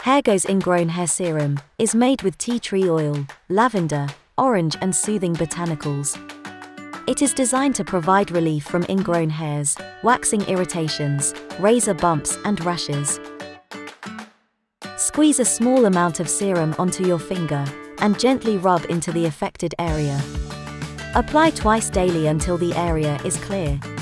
HairGo's Ingrown Hair Serum is made with tea tree oil, lavender, orange and soothing botanicals. It is designed to provide relief from ingrown hairs, waxing irritations, razor bumps and rashes. Squeeze a small amount of serum onto your finger and gently rub into the affected area. Apply twice daily until the area is clear.